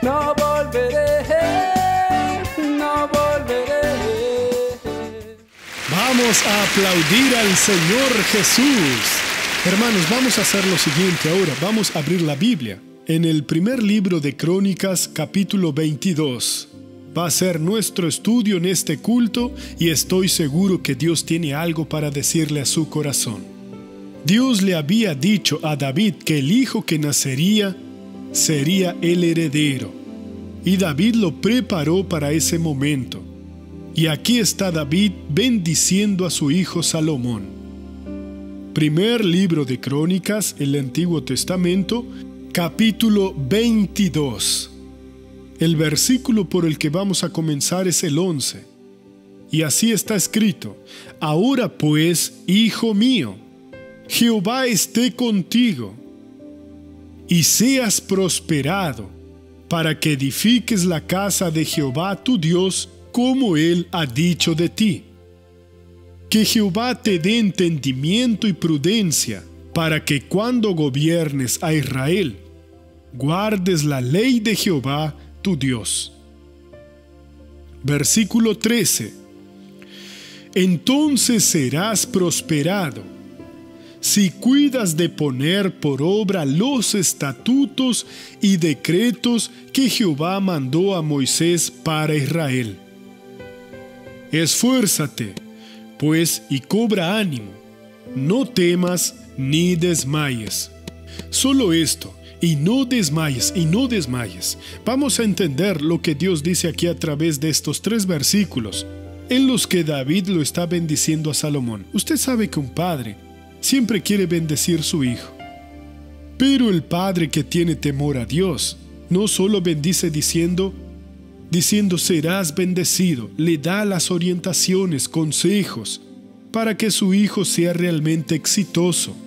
no volveré, no volveré. Vamos a aplaudir al Señor Jesús. Hermanos, vamos a hacer lo siguiente ahora. Vamos a abrir la Biblia en el primer libro de Crónicas, capítulo 22. Va a ser nuestro estudio en este culto y estoy seguro que Dios tiene algo para decirle a su corazón. Dios le había dicho a David que el hijo que nacería sería el heredero. Y David lo preparó para ese momento. Y aquí está David bendiciendo a su hijo Salomón. Primer libro de Crónicas, el Antiguo Testamento, capítulo 22. El versículo por el que vamos a comenzar es el 11. Y así está escrito: Ahora pues, hijo mío, Jehová esté contigo, y seas prosperado, para que edifiques la casa de Jehová tu Dios, como Él ha dicho de ti. Que Jehová te dé entendimiento y prudencia, para que cuando gobiernes a Israel, guardes la ley de Jehová tu Dios. Versículo 13. Entonces serás prosperado, si cuidas de poner por obra los estatutos y decretos que Jehová mandó a Moisés para Israel. Esfuérzate, pues, y cobra ánimo, no temas ni desmayes. Solo esto, y no desmayes, y no desmayes. Vamos a entender lo que Dios dice aquí a través de estos 3 versículos, en los que David lo está bendiciendo a Salomón. Usted sabe que un padre siempre quiere bendecir a su hijo. Pero el padre que tiene temor a Dios, no solo bendice diciendo serás bendecido, le da las orientaciones, consejos, para que su hijo sea realmente exitoso.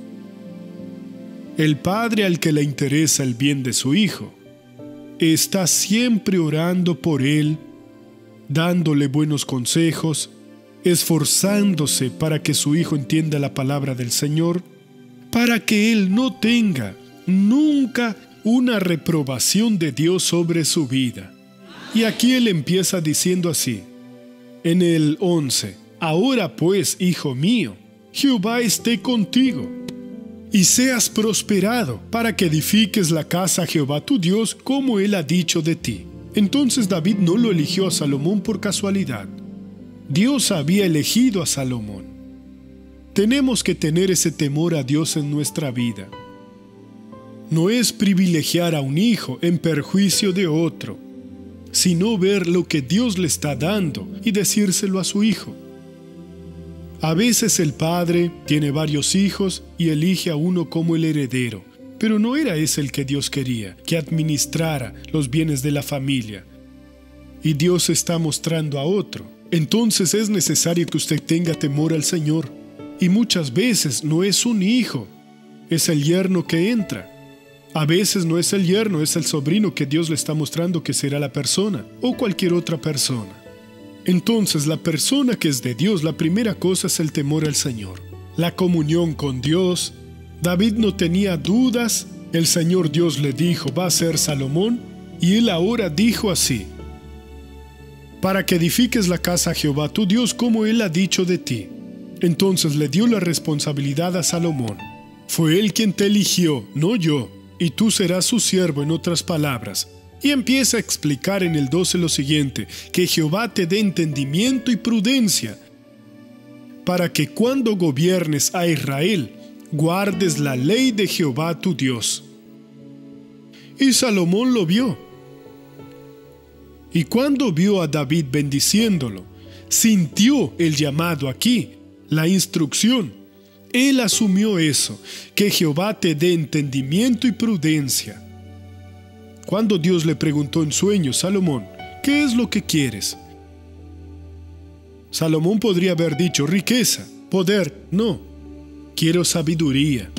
El padre al que le interesa el bien de su hijo, está siempre orando por él, dándole buenos consejos, esforzándose para que su hijo entienda la palabra del Señor, para que él no tenga nunca una reprobación de Dios sobre su vida. Y aquí él empieza diciendo así, en el 11, Ahora pues, hijo mío, Jehová esté contigo, y seas prosperado, para que edifiques la casa a Jehová tu Dios, como él ha dicho de ti. Entonces David no lo eligió a Salomón por casualidad. Dios había elegido a Salomón. Tenemos que tener ese temor a Dios en nuestra vida. No es privilegiar a un hijo en perjuicio de otro, sino ver lo que Dios le está dando y decírselo a su hijo. A veces el padre tiene varios hijos y elige a uno como el heredero, pero no era ese el que Dios quería, que administrara los bienes de la familia. Y Dios está mostrando a otro. Entonces es necesario que usted tenga temor al Señor. Y muchas veces no es un hijo, es el yerno que entra. A veces no es el yerno, es el sobrino que Dios le está mostrando que será la persona, o cualquier otra persona. Entonces, la persona que es de Dios, la primera cosa es el temor al Señor. La comunión con Dios. David no tenía dudas. El Señor Dios le dijo, va a ser Salomón, y él ahora dijo así: para que edifiques la casa a Jehová tu Dios, como él ha dicho de ti. Entonces le dio la responsabilidad a Salomón. Fue él quien te eligió, no yo, y tú serás su siervo, en otras palabras. Y empieza a explicar en el 12 lo siguiente: que Jehová te dé entendimiento y prudencia, para que cuando gobiernes a Israel, guardes la ley de Jehová tu Dios. Y Salomón lo vio. Y cuando vio a David bendiciéndolo, sintió el llamado aquí, la instrucción. Él asumió eso, que Jehová te dé entendimiento y prudencia. Cuando Dios le preguntó en sueños, Salomón, ¿qué es lo que quieres? Salomón podría haber dicho riqueza, poder. No, quiero sabiduría.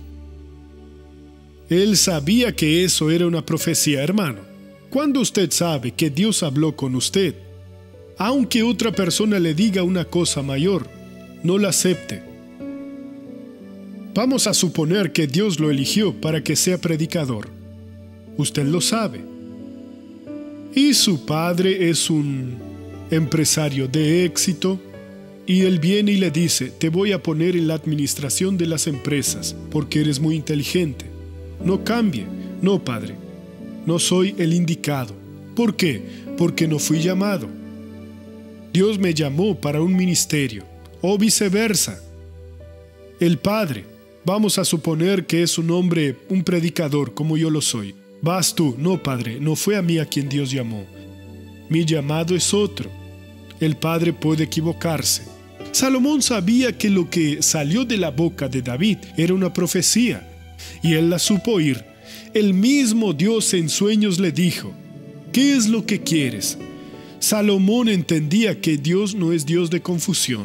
Él sabía que eso era una profecía, hermano. Cuando usted sabe que Dios habló con usted, aunque otra persona le diga una cosa mayor, no la acepte. Vamos a suponer que Dios lo eligió para que sea predicador. Usted lo sabe. Y su padre es un empresario de éxito, y él viene y le dice: te voy a poner en la administración de las empresas, porque eres muy inteligente. No cambie. No, padre, no soy el indicado. ¿Por qué? Porque no fui llamado. Dios me llamó para un ministerio, o viceversa. El padre, vamos a suponer que es un hombre, un predicador, como yo lo soy. Vas tú. No, padre, no fue a mí a quien Dios llamó. Mi llamado es otro. El padre puede equivocarse. Salomón sabía que lo que salió de la boca de David era una profecía, y él la supo oír. El mismo Dios en sueños le dijo: ¿qué es lo que quieres? Salomón entendía que Dios no es Dios de confusión.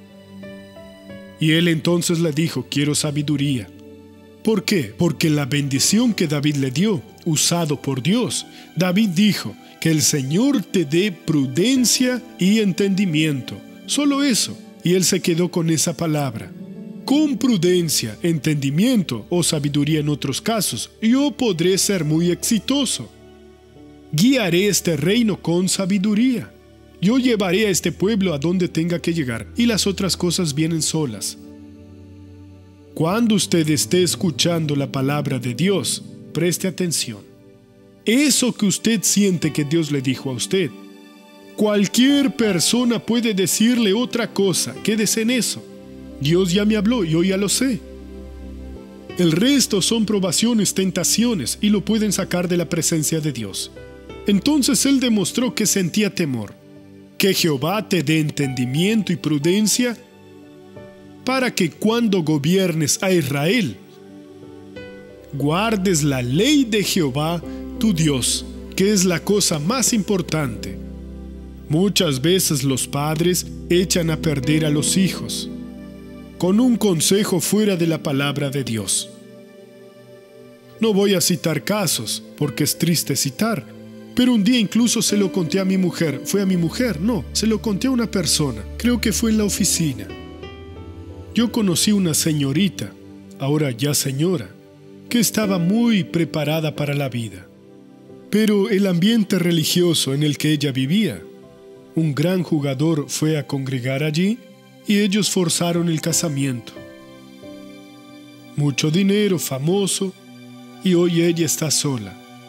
Y él entonces le dijo: quiero sabiduría. ¿Por qué? Porque la bendición que David le dio, usado por Dios, David dijo: que el Señor te dé prudencia y entendimiento. Solo eso. Y él se quedó con esa palabra. Con prudencia, entendimiento o sabiduría en otros casos, yo podré ser muy exitoso. Guiaré este reino con sabiduría. Yo llevaré a este pueblo a donde tenga que llegar, y las otras cosas vienen solas. Cuando usted esté escuchando la palabra de Dios, preste atención. Eso que usted siente que Dios le dijo a usted, cualquier persona puede decirle otra cosa. Quédese en eso. Dios ya me habló, yo ya lo sé. El resto son probaciones, tentaciones, y lo pueden sacar de la presencia de Dios. Entonces él demostró que sentía temor. Que Jehová te dé entendimiento y prudencia para que cuando gobiernes a Israel, guardes la ley de Jehová, tu Dios, que es la cosa más importante. Muchas veces los padres echan a perder a los hijos con un consejo fuera de la palabra de Dios. No voy a citar casos, porque es triste citar, pero un día incluso se lo conté a mi mujer. ¿Fue a mi mujer? No, se lo conté a una persona. Creo que fue en la oficina. Yo conocí una señorita, ahora ya señora, que estaba muy preparada para la vida. Pero el ambiente religioso en el que ella vivía, un gran jugador fue a congregar allí y ellos forzaron el casamiento. Mucho dinero, famoso, y hoy ella está sola.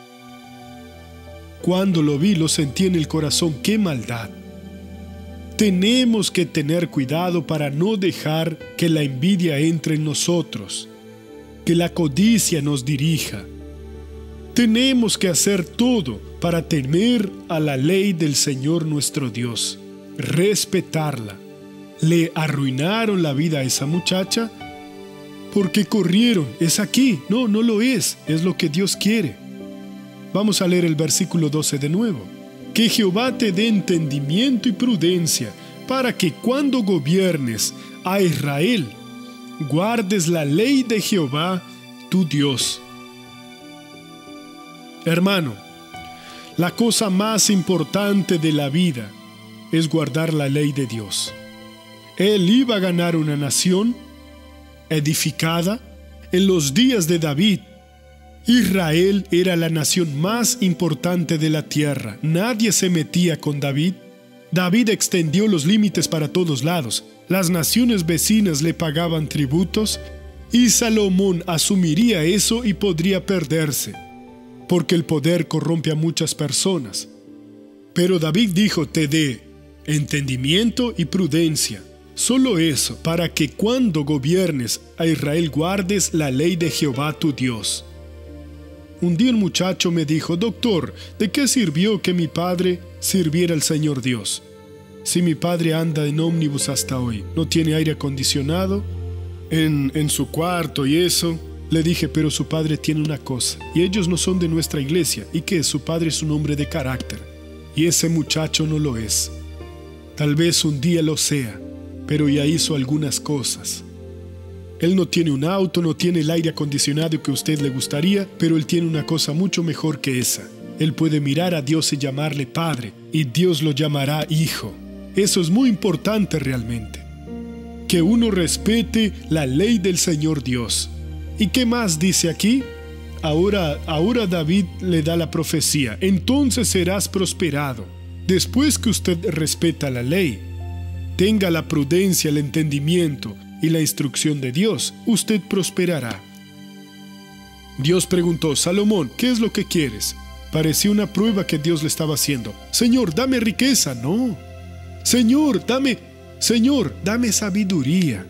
Cuando lo vi, lo sentí en el corazón. ¡Qué maldad! Tenemos que tener cuidado para no dejar que la envidia entre en nosotros, que la codicia nos dirija. Tenemos que hacer todo para temer a la ley del Señor nuestro Dios, respetarla. Le arruinaron la vida a esa muchacha porque corrieron. Es aquí. No, no lo es. Es lo que Dios quiere. Vamos a leer el versículo 12 de nuevo. Que Jehová te dé entendimiento y prudencia para que cuando gobiernes a Israel, guardes la ley de Jehová, tu Dios. Hermano, la cosa más importante de la vida es guardar la ley de Dios. Él iba a ganar una nación edificada. En los días de David, Israel era la nación más importante de la tierra. Nadie se metía con David. David extendió los límites para todos lados. Las naciones vecinas le pagaban tributos y Salomón asumiría eso y podría perderse, porque el poder corrompe a muchas personas. Pero David dijo: te dé entendimiento y prudencia. Solo eso, para que cuando gobiernes a Israel guardes la ley de Jehová tu Dios. Un día un muchacho me dijo: doctor, ¿de qué sirvió que mi padre sirviera al Señor Dios? Si mi padre anda en ómnibus hasta hoy, no tiene aire acondicionado en su cuarto y eso. Le dije: pero su padre tiene una cosa, y ellos no son de nuestra iglesia, y que su padre es un hombre de carácter, y ese muchacho no lo es. Tal vez un día lo sea, pero ya hizo algunas cosas. Él no tiene un auto, no tiene el aire acondicionado que a usted le gustaría, pero él tiene una cosa mucho mejor que esa. Él puede mirar a Dios y llamarle Padre, y Dios lo llamará Hijo. Eso es muy importante realmente. Que uno respete la ley del Señor Dios. ¿Y qué más dice aquí? ahora David le da la profecía. Entonces serás prosperado. Después que usted respeta la ley, tenga la prudencia, el entendimiento y la instrucción de Dios, usted prosperará. Dios preguntó: Salomón, ¿qué es lo que quieres? Parecía una prueba que Dios le estaba haciendo. Señor, dame riqueza. No. Señor, dame sabiduría.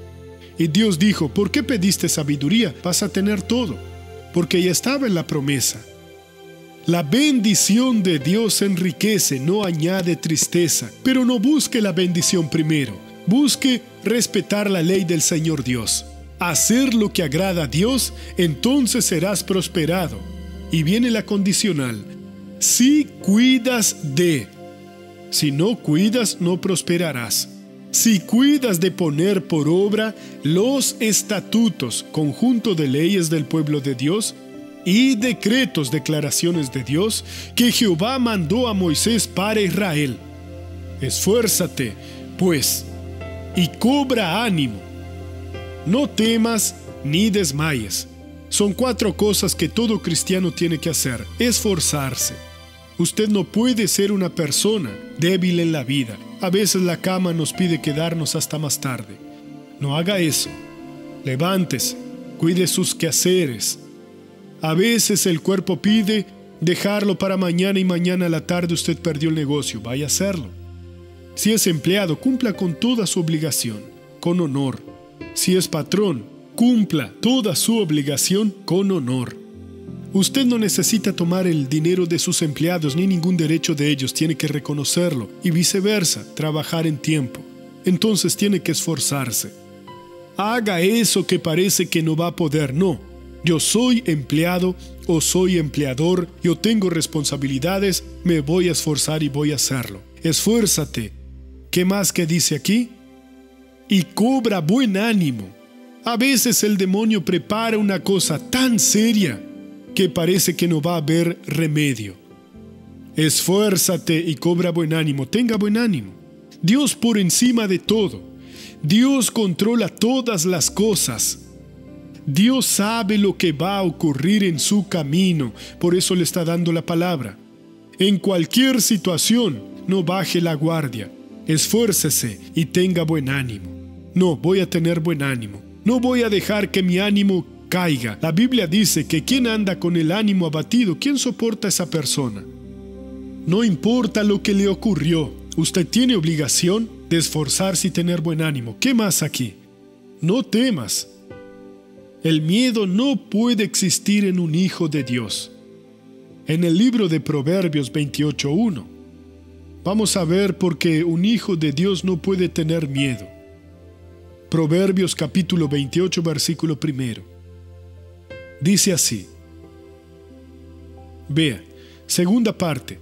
Y Dios dijo: ¿por qué pediste sabiduría? Vas a tener todo, porque ya estaba en la promesa. La bendición de Dios enriquece, no añade tristeza. Pero no busque la bendición primero. Busque respetar la ley del Señor Dios. Hacer lo que agrada a Dios, entonces serás prosperado. Y viene la condicional: si cuidas de. Si no cuidas, no prosperarás. Si cuidas de poner por obra los estatutos, conjunto de leyes del pueblo de Dios, y decretos, declaraciones de Dios, que Jehová mandó a Moisés para Israel. Esfuérzate, pues, y cobra ánimo. No temas ni desmayes. Son 4 cosas que todo cristiano tiene que hacer. Esforzarse. Usted no puede ser una persona débil en la vida. A veces la cama nos pide quedarnos hasta más tarde. No haga eso. Levántese, cuide sus quehaceres. A veces el cuerpo pide dejarlo para mañana y mañana a la tarde usted perdió el negocio. Vaya a hacerlo. Si es empleado, cumpla con toda su obligación, con honor. Si es patrón, cumpla toda su obligación con honor. Usted no necesita tomar el dinero de sus empleados ni ningún derecho de ellos, tiene que reconocerlo y viceversa, trabajar en tiempo. Entonces tiene que esforzarse. Haga eso que parece que no va a poder, no. Yo soy empleado o soy empleador, yo tengo responsabilidades, me voy a esforzar y voy a hacerlo. Esfuérzate. ¿Qué más que dice aquí? Y cobra buen ánimo. A veces el demonio prepara una cosa tan seria que parece que no va a haber remedio. Esfuérzate y cobra buen ánimo, tenga buen ánimo. Dios por encima de todo. Dios controla todas las cosas. Dios sabe lo que va a ocurrir en su camino, por eso le está dando la palabra. En cualquier situación, no baje la guardia. Esfuércese y tenga buen ánimo. No, voy a tener buen ánimo. No voy a dejar que mi ánimo caiga. La Biblia dice que quien anda con el ánimo abatido, ¿quién soporta a esa persona? No importa lo que le ocurrió, usted tiene obligación de esforzarse y tener buen ánimo. ¿Qué más aquí? No temas. El miedo no puede existir en un hijo de Dios. En el libro de Proverbios 28:1, vamos a ver por qué un hijo de Dios no puede tener miedo. Proverbios capítulo 28, versículo 1. Dice así. Vea, segunda parte.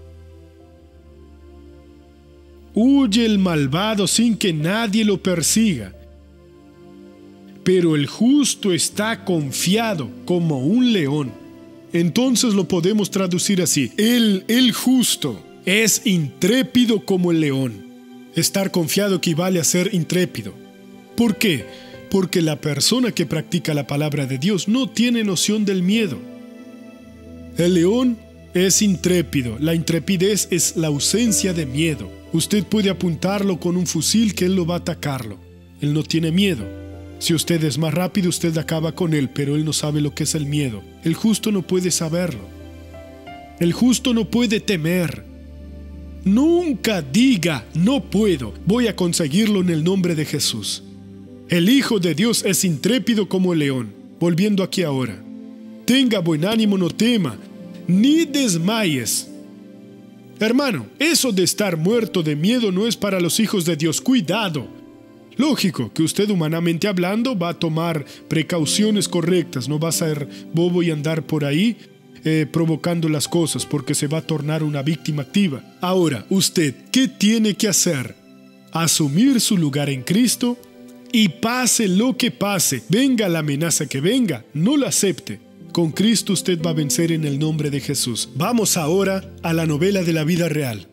Huye el malvado sin que nadie lo persiga, pero el justo está confiado como un león. Entonces lo podemos traducir así. El justo es intrépido como el león. Estar confiado equivale a ser intrépido. ¿Por qué? Porque la persona que practica la palabra de Dios no tiene noción del miedo. El león es intrépido. La intrepidez es la ausencia de miedo. Usted puede apuntarlo con un fusil que él lo va a atacarlo. Él no tiene miedo. Si usted es más rápido, usted acaba con él, pero él no sabe lo que es el miedo. El justo no puede saberlo. El justo no puede temer. Nunca diga, no puedo, voy a conseguirlo en el nombre de Jesús. El Hijo de Dios es intrépido como el león. Volviendo aquí ahora. Tenga buen ánimo, no tema, ni desmayes. Hermano, eso de estar muerto de miedo no es para los hijos de Dios. Cuidado. Lógico que usted, humanamente hablando, va a tomar precauciones correctas. No va a ser bobo y andar por ahí provocando las cosas, porque se va a tornar una víctima activa. Ahora, usted, ¿qué tiene que hacer? Asumir su lugar en Cristo y pase lo que pase, venga la amenaza que venga, no la acepte. Con Cristo usted va a vencer en el nombre de Jesús. Vamos ahora a la novela de la vida real.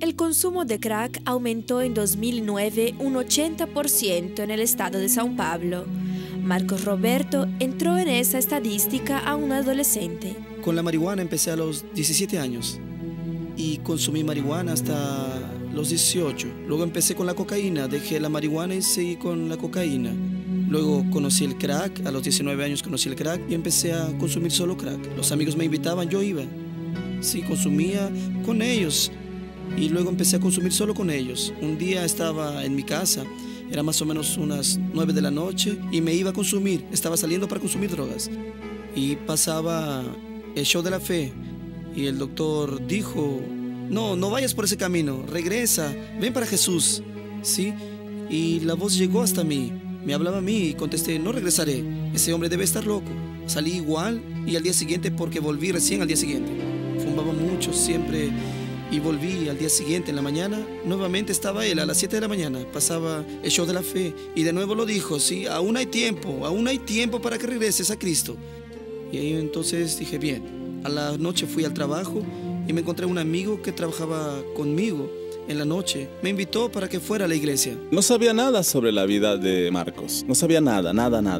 El consumo de crack aumentó en 2009 un 80% en el estado de São Paulo. Marcos Roberto entró en esa estadística a un adolescente. Con la marihuana empecé a los 17 años y consumí marihuana hasta los 18. Luego empecé con la cocaína, dejé la marihuana y seguí con la cocaína. Luego conocí el crack, a los 19 años conocí el crack y empecé a consumir solo crack. Los amigos me invitaban, yo iba. Sí, consumía con ellos y luego empecé a consumir solo con ellos. Un día estaba en mi casa, era más o menos unas 9 de la noche y me iba a consumir, estaba saliendo para consumir drogas. Y pasaba el show de la fe y el doctor dijo, no vayas por ese camino, regresa, ven para Jesús. ¿Sí? Y la voz llegó hasta mí. Me hablaba a mí y contesté, no regresaré, ese hombre debe estar loco. Salí igual y al día siguiente, porque volví recién al día siguiente. Fumaba mucho siempre y volví al día siguiente en la mañana. Nuevamente estaba él a las 7 de la mañana, pasaba el show de la fe y de nuevo lo dijo, sí, aún hay tiempo para que regreses a Cristo. Y ahí entonces dije, bien, a la noche fui al trabajo y me encontré un amigo que trabajaba conmigo. En la noche me invitó para que fuera a la iglesia. No sabía nada sobre la vida de Marcos. No sabía nada.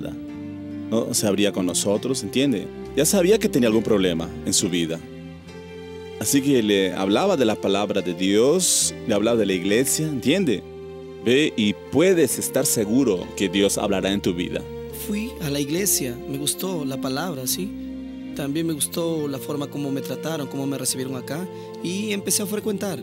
No se abría con nosotros, ¿entiende? Ya sabía que tenía algún problema en su vida. Así que le hablaba de la palabra de Dios, le hablaba de la iglesia, ¿entiende? Ve y puedes estar seguro que Dios hablará en tu vida. Fui a la iglesia, me gustó la palabra, ¿sí? También me gustó la forma como me trataron, cómo me recibieron acá y empecé a frecuentar.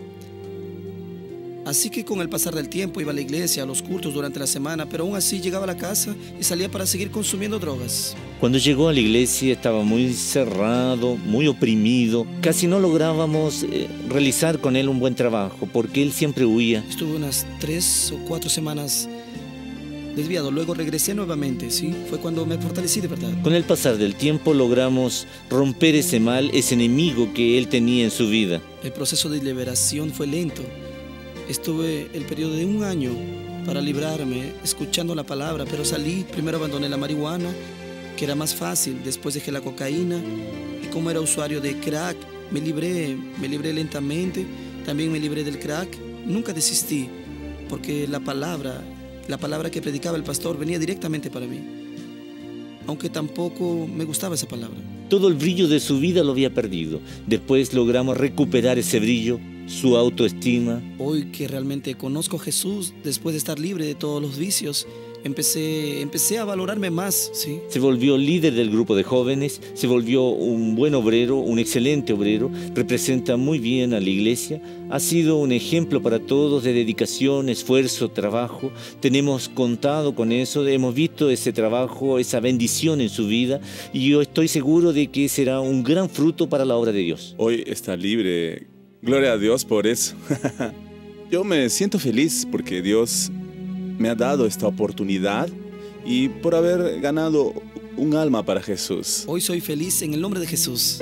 Así que con el pasar del tiempo iba a la iglesia, a los cultos durante la semana, pero aún así llegaba a la casa y salía para seguir consumiendo drogas. Cuando llegó a la iglesia estaba muy cerrado, muy oprimido. Casi no lográbamos realizar con él un buen trabajo porque él siempre huía. Estuve unas 3 o 4 semanas desviado, luego regresé nuevamente, ¿sí? Fue cuando me fortalecí de verdad. Con el pasar del tiempo logramos romper ese mal, ese enemigo que él tenía en su vida. El proceso de liberación fue lento. Estuve el periodo de 1 año para librarme, escuchando la palabra, pero salí, primero abandoné la marihuana, que era más fácil, después dejé la cocaína, y como era usuario de crack, me libré lentamente, también me libré del crack, nunca desistí, porque la palabra que predicaba el pastor venía directamente para mí, aunque tampoco me gustaba esa palabra. Todo el brillo de su vida lo había perdido, después logramos recuperar ese brillo, su autoestima. Hoy que realmente conozco a Jesús, después de estar libre de todos los vicios, empecé a valorarme más, ¿sí? Se volvió líder del grupo de jóvenes, se volvió un buen obrero, un excelente obrero, representa muy bien a la iglesia, ha sido un ejemplo para todos de dedicación, esfuerzo, trabajo. Tenemos contado con eso, hemos visto ese trabajo, esa bendición en su vida y yo estoy seguro de que será un gran fruto para la obra de Dios. Hoy está libre. Gloria a Dios por eso. Yo me siento feliz porque Dios me ha dado esta oportunidad y por haber ganado un alma para Jesús. Hoy soy feliz en el nombre de Jesús.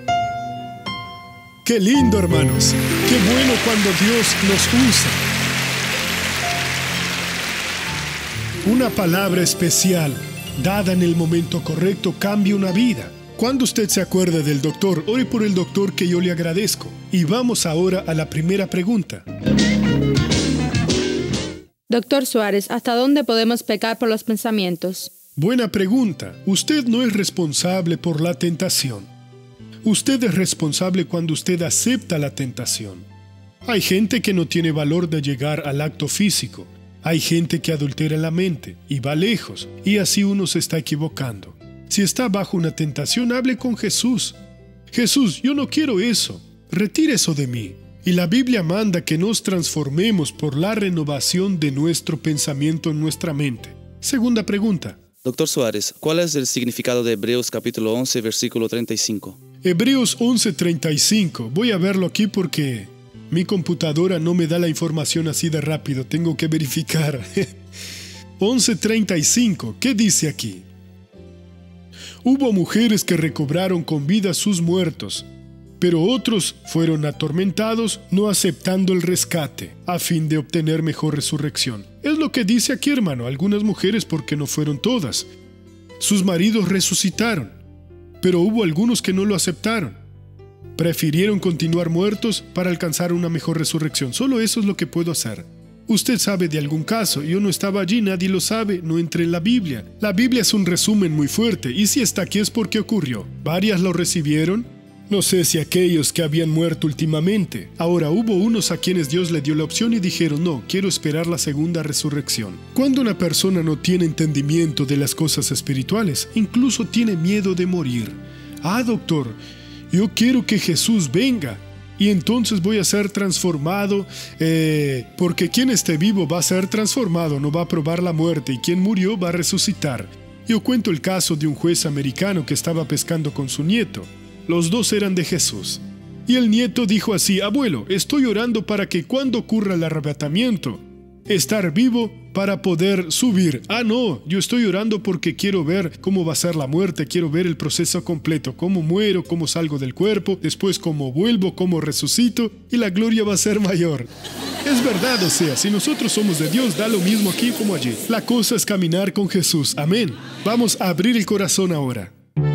¡Qué lindo, hermanos! ¡Qué bueno cuando Dios nos usa! Una palabra especial, dada en el momento correcto, cambia una vida. Cuando usted se acuerde del doctor, ore por el doctor, que yo le agradezco. Y vamos ahora a la primera pregunta. Doctor Suárez, ¿hasta dónde podemos pecar por los pensamientos? Buena pregunta. Usted no es responsable por la tentación. Usted es responsable cuando usted acepta la tentación. Hay gente que no tiene valor de llegar al acto físico. Hay gente que adultera la mente y va lejos, y así uno se está equivocando. Si está bajo una tentación, hable con Jesús. Jesús, yo no quiero eso. Retire eso de mí. Y la Biblia manda que nos transformemos por la renovación de nuestro pensamiento en nuestra mente. Segunda pregunta. Doctor Suárez, ¿cuál es el significado de Hebreos capítulo 11, versículo 35? Hebreos 11:35. Voy a verlo aquí porque mi computadora no me da la información así de rápido. Tengo que verificar. 11:35. ¿Qué dice aquí? Hubo mujeres que recobraron con vida sus muertos, pero otros fueron atormentados, no aceptando el rescate, a fin de obtener mejor resurrección. Es lo que dice aquí, hermano. Algunas mujeres, porque no fueron todas. Sus maridos resucitaron, pero hubo algunos que no lo aceptaron. Prefirieron continuar muertos para alcanzar una mejor resurrección. Solo eso es lo que puedo hacer. Usted sabe de algún caso, yo no estaba allí, nadie lo sabe, no entré en la Biblia. La Biblia es un resumen muy fuerte, y si está aquí es porque ocurrió. Varias lo recibieron. No sé si aquellos que habían muerto últimamente. Ahora hubo unos a quienes Dios le dio la opción y dijeron, no, quiero esperar la segunda resurrección. Cuando una persona no tiene entendimiento de las cosas espirituales, incluso tiene miedo de morir. Ah, doctor, yo quiero que Jesús venga y entonces voy a ser transformado, porque quien esté vivo va a ser transformado, no va a probar la muerte, y quien murió va a resucitar. Yo cuento el caso de un juez americano que estaba pescando con su nieto. Los dos eran de Jesús. Y el nieto dijo así, abuelo, estoy orando para que cuando ocurra el arrebatamiento, estar vivo para poder subir. Ah, no, yo estoy orando porque quiero ver cómo va a ser la muerte, quiero ver el proceso completo, cómo muero, cómo salgo del cuerpo, después cómo vuelvo, cómo resucito, y la gloria va a ser mayor. Es verdad, o sea, si nosotros somos de Dios, da lo mismo aquí como allí. La cosa es caminar con Jesús. Amén. Vamos a abrir el corazón ahora.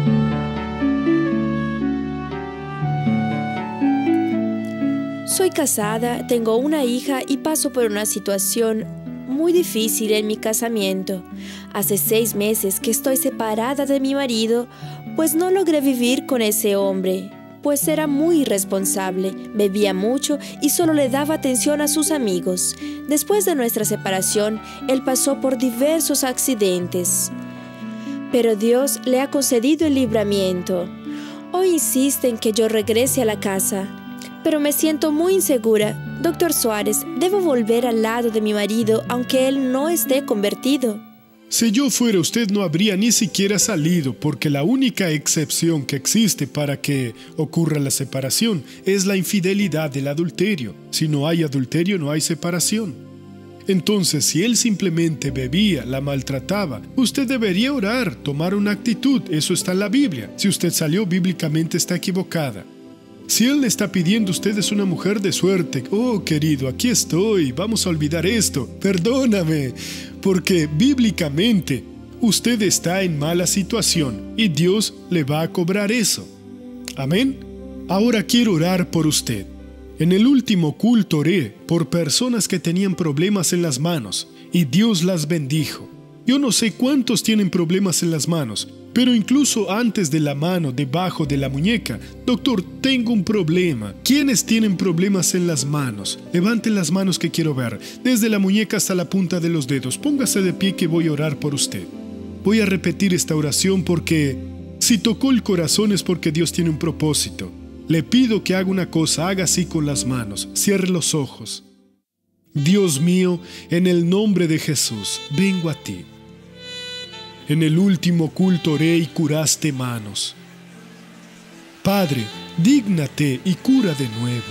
Soy casada, tengo una hija y paso por una situación muy difícil en mi casamiento. Hace 6 meses que estoy separada de mi marido, pues no logré vivir con ese hombre, pues era muy irresponsable, bebía mucho y solo le daba atención a sus amigos. Después de nuestra separación, él pasó por diversos accidentes, pero Dios le ha concedido el libramiento. Hoy insiste en que yo regrese a la casa, pero me siento muy insegura. Doctor Suárez, ¿debo volver al lado de mi marido aunque él no esté convertido? Si yo fuera usted no habría ni siquiera salido, porque la única excepción que existe para que ocurra la separación es la infidelidad del adulterio. Si no hay adulterio, no hay separación. Entonces, si él simplemente bebía, la maltrataba, usted debería orar, tomar una actitud. Eso está en la Biblia. Si usted salió bíblicamente, está equivocada. Si él le está pidiendo, usted es una mujer de suerte. Oh, querido, aquí estoy, vamos a olvidar esto. Perdóname, porque bíblicamente usted está en mala situación y Dios le va a cobrar eso. Amén. Ahora quiero orar por usted. En el último culto oré por personas que tenían problemas en las manos y Dios las bendijo. Yo no sé cuántos tienen problemas en las manos, pero incluso antes de la mano, debajo de la muñeca, doctor, tengo un problema. ¿Quiénes tienen problemas en las manos? Levanten las manos que quiero ver, desde la muñeca hasta la punta de los dedos. Póngase de pie que voy a orar por usted. Voy a repetir esta oración porque si tocó el corazón es porque Dios tiene un propósito. Le pido que haga una cosa, haga así con las manos, cierre los ojos. Dios mío, en el nombre de Jesús, vengo a ti. En el último culto oré y curaste manos. Padre, dígnate y cura de nuevo.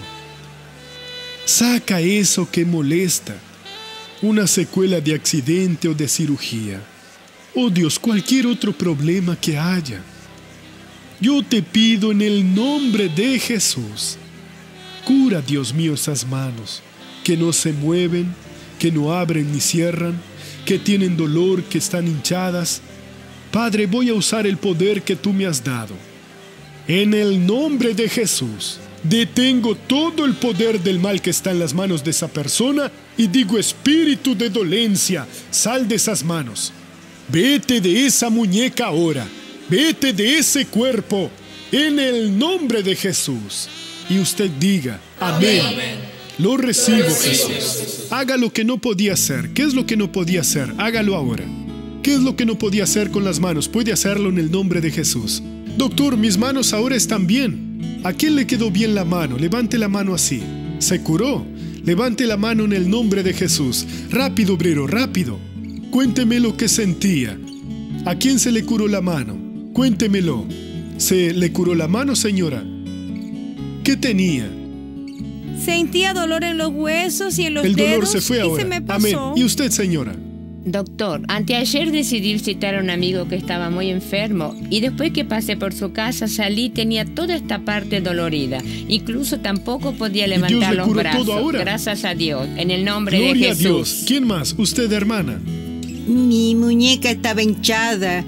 Saca eso que molesta, una secuela de accidente o de cirugía. Oh Dios, cualquier otro problema que haya. Yo te pido en el nombre de Jesús, cura, Dios mío, esas manos que no se mueven, que no abren ni cierran, que tienen dolor, que están hinchadas. Padre, voy a usar el poder que tú me has dado. En el nombre de Jesús, detengo todo el poder del mal que está en las manos de esa persona y digo, espíritu de dolencia, sal de esas manos. Vete de esa muñeca ahora. Vete de ese cuerpo, en el nombre de Jesús. Y usted diga, amén. Lo recibo, Jesús. Haga lo que no podía hacer. ¿Qué es lo que no podía hacer? Hágalo ahora. ¿Qué es lo que no podía hacer con las manos? Puede hacerlo en el nombre de Jesús. Doctor, mis manos ahora están bien. ¿A quién le quedó bien la mano? Levante la mano así. ¿Se curó? Levante la mano en el nombre de Jesús. Rápido, obrero, rápido. Cuénteme lo que sentía. ¿A quién se le curó la mano? Cuéntemelo. ¿Se le curó la mano, señora? ¿Qué tenía? Sentía dolor en los huesos y en los dedos. El dolor se fue ahora. Y se me pasó. Amén. ¿Y usted, señora? Doctor, anteayer decidí visitar a un amigo que estaba muy enfermo y después que pasé por su casa salí, tenía toda esta parte dolorida. Incluso tampoco podía levantar los brazos. Todo ahora. Gracias a Dios, en el nombre de Jesús. Gloria a Dios. ¿Quién más? ¿Usted, hermana? Mi muñeca estaba hinchada,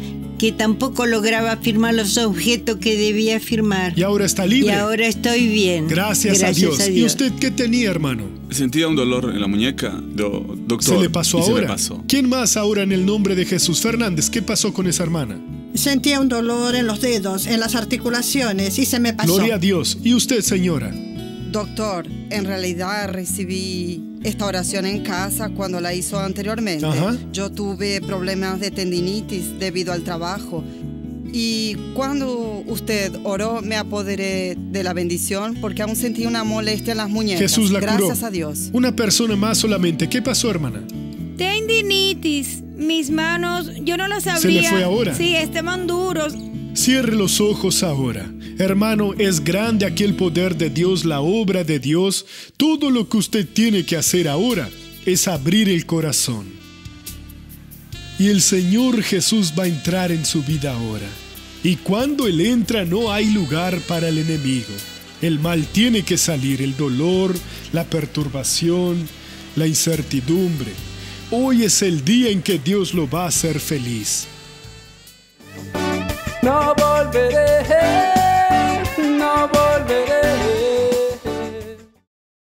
que tampoco lograba firmar los objetos que debía firmar. Y ahora está libre. Y ahora estoy bien. Gracias a Dios. ¿Y usted qué tenía, hermano? Sentía un dolor en la muñeca, doctor. ¿Se le pasó ahora? Se me pasó. ¿Quién más ahora en el nombre de Jesús? Fernández, ¿qué pasó con esa hermana? Sentía un dolor en los dedos, en las articulaciones y se me pasó. Gloria a Dios. ¿Y usted, señora? Doctor, en realidad recibí esta oración en casa cuando la hizo anteriormente. Ajá. Yo tuve problemas de tendinitis debido al trabajo. Y cuando usted oró, me apoderé de la bendición porque aún sentí una molestia en las muñecas. Jesús la curó. Gracias a Dios. Una persona más solamente. ¿Qué pasó, hermana? Tendinitis. Mis manos, yo no las sabía. ¿Se le fue ahora? Sí, estaban duros. Cierre los ojos ahora. Hermano, es grande aquel poder de Dios, la obra de Dios. Todo lo que usted tiene que hacer ahora es abrir el corazón. Y el Señor Jesús va a entrar en su vida ahora. Y cuando Él entra no hay lugar para el enemigo. El mal tiene que salir, el dolor, la perturbación, la incertidumbre. Hoy es el día en que Dios lo va a hacer feliz. No volveré.